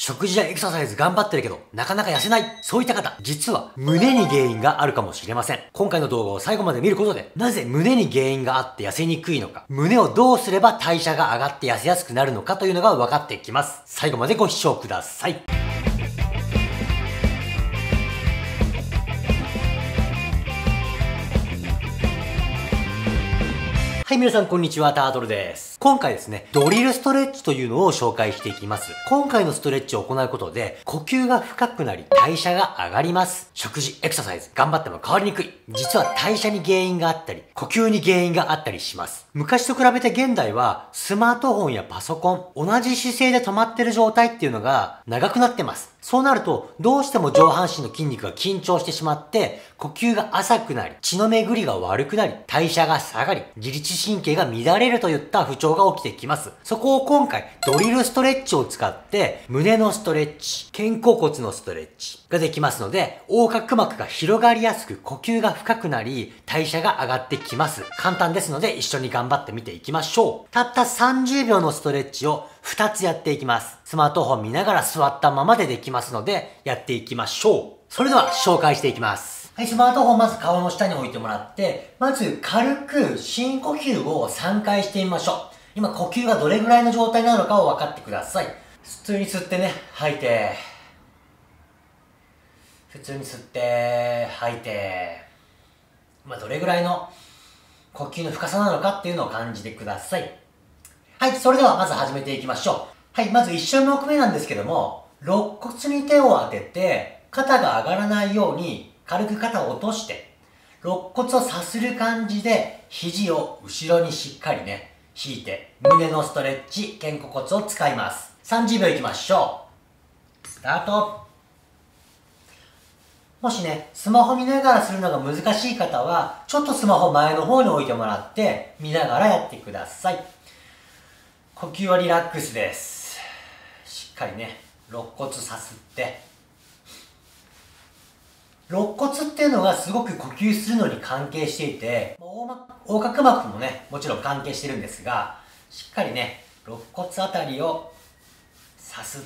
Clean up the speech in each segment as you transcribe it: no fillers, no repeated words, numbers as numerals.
食事やエクササイズ頑張ってるけど、なかなか痩せない。そういった方、実は胸に原因があるかもしれません。今回の動画を最後まで見ることで、なぜ胸に原因があって痩せにくいのか、胸をどうすれば代謝が上がって痩せやすくなるのかというのが分かってきます。最後までご視聴ください。はい、皆さんこんにちは、タートルです。今回ですね、ドリルストレッチというのを紹介していきます。今回のストレッチを行うことで、呼吸が深くなり、代謝が上がります。食事、エクササイズ、頑張っても変わりにくい。実は代謝に原因があったり、呼吸に原因があったりします。昔と比べて現代は、スマートフォンやパソコン、同じ姿勢で止まってる状態っていうのが長くなってます。そうなると、どうしても上半身の筋肉が緊張してしまって、呼吸が浅くなり、血の巡りが悪くなり、代謝が下がり、自律神経が乱れるといった不調が起きてきます。そこを今回、ドリルストレッチを使って、胸のストレッチ、肩甲骨のストレッチができますので、横隔膜が広がりやすく、呼吸が深くなり、代謝が上がってきます。簡単ですので、一緒に頑張ってみていきましょう。たった30秒のストレッチを2つやっていきます。スマートフォン見ながら座ったままでできますので、やっていきましょう。それでは紹介していきます。はい、スマートフォンまず顔の下に置いてもらって、まず軽く深呼吸を3回してみましょう。今呼吸がどれぐらいの状態なのかを分かってください。普通に吸ってね、吐いて。普通に吸って、吐いて。どれぐらいの呼吸の深さなのかっていうのを感じてください。はい、それではまず始めていきましょう。はい、まず1種目目なんですけども、肋骨に手を当てて、肩が上がらないように軽く肩を落として、肋骨をさする感じで、肘を後ろにしっかりね、引いて、胸のストレッチ、肩甲骨を使います。30秒いきましょう。スタート。もしね、スマホ見ながらするのが難しい方は、ちょっとスマホ前の方に置いてもらって、見ながらやってください。呼吸はリラックスです。しっかりね、肋骨さすって。肋骨っていうのがすごく呼吸するのに関係していて、横隔膜もね、もちろん関係してるんですが、しっかりね、肋骨あたりをさすって、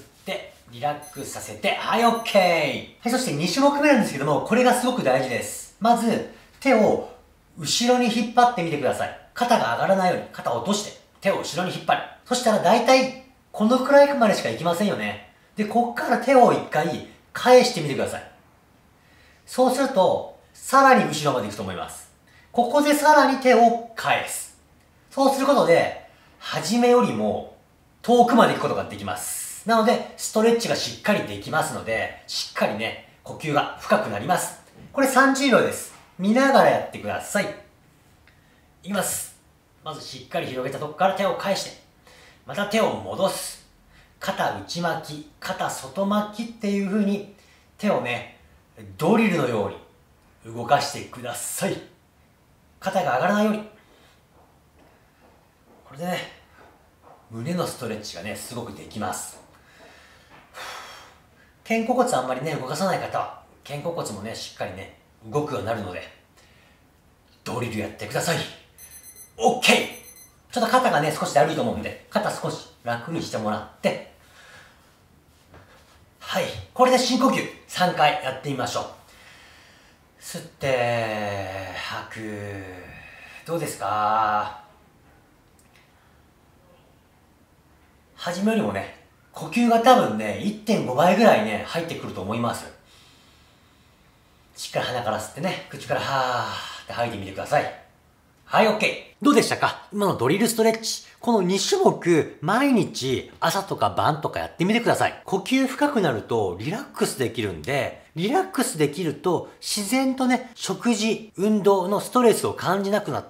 リラックスさせて、はい、OK! はい、そして2種目目なんですけども、これがすごく大事です。まず、手を後ろに引っ張ってみてください。肩が上がらないように、肩を落として、手を後ろに引っ張る。そしたら大体、このくらいまでしかいきませんよね。で、こっから手を一回返してみてください。そうすると、さらに後ろまで行くと思います。ここでさらに手を返す。そうすることで、初めよりも遠くまで行くことができます。なので、ストレッチがしっかりできますので、しっかりね、呼吸が深くなります。これ30秒です。見ながらやってください。いきます。まずしっかり広げたとこから手を返して、また手を戻す。肩内巻き、肩外巻きっていう風に手をね、ドリルのように動かしてください。肩が上がらないように。これでね、胸のストレッチがね、すごくできます。肩甲骨あんまりね、動かさない方は、肩甲骨もね、しっかりね、動くようになるので、ドリルやってください。OK! ちょっと肩がね、少しだるいと思うんで、肩少し楽にしてもらって、はい。これで深呼吸3回やってみましょう。吸って、吐く。どうですか？初めよりもね、呼吸が多分ね、1.5 倍ぐらいね、入ってくると思います。しっかり鼻から吸ってね、口からはーって吐いてみてください。はい、OK。どうでしたか？今のドリルストレッチ。この2種目、毎日朝とか晩とかやってみてください。呼吸深くなるとリラックスできるんで、リラックスできると自然とね、食事、運動のストレスを感じなくなって、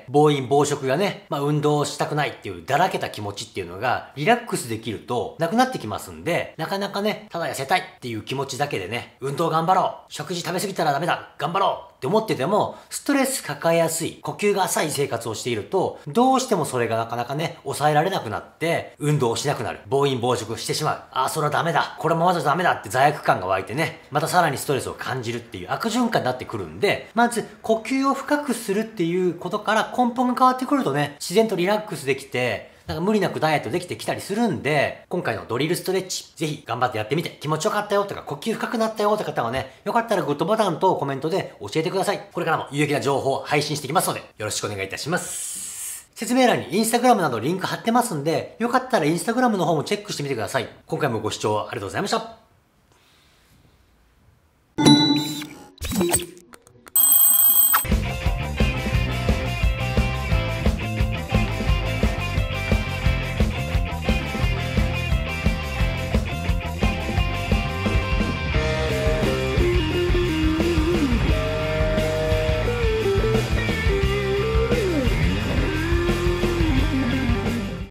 暴飲暴食がね、運動したくないっていうだらけた気持ちっていうのがリラックスできるとなくなってきますんで、なかなかね、ただ痩せたいっていう気持ちだけでね、運動頑張ろう、食事食べ過ぎたらダメだ、頑張ろうって思ってても、ストレス抱えやすい、呼吸が浅い生活をしていると、どうしてもそれがなかなかね、抑えられなくなって、運動をしなくなる。暴飲暴食してしまう。ああ、それはダメだ。これもまだダメだって罪悪感が湧いてね、またさらにストレスを感じるっていう悪循環になってくるんで、まず呼吸を深くするっていうことから根本が変わってくるとね、自然とリラックスできて、 なんか無理なくダイエットできてきたりするんで、今回のドリルストレッチ、ぜひ頑張ってやってみて、気持ちよかったよとか、呼吸深くなったよって方はね、よかったらグッドボタンとコメントで教えてください。これからも有益な情報を配信していきますので、よろしくお願いいたします。説明欄にインスタグラムなどリンク貼ってますんで、よかったらインスタグラムの方もチェックしてみてください。今回もご視聴ありがとうございました。